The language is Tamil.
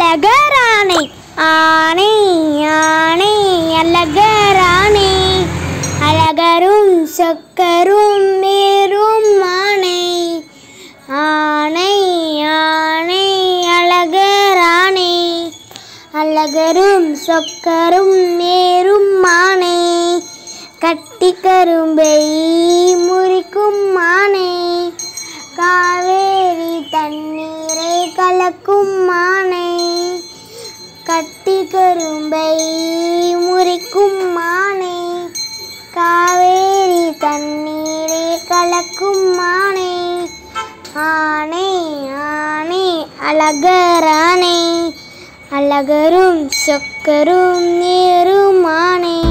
அழகரானை ஆனை ஆனை அழகரானை அழகரும் சொக்கரும் மேரும் ஆனை ஆனை ஆனை அழகரானை அழகரும் சொக்கரும் மேரும் ஆனை கட்டி கரும்பை முறிக்கும் ஆனை காவேரி தண்ணீரை கலக்கும் ஆனை கட்டி கரும்பை முறிக்கும் ஆனை காவேரி தண்ணீரை கலக்கும் ஆனை ஆனை ஆனை அழகரானை அழகரும் சொக்கரும் நேரும் ஆனை.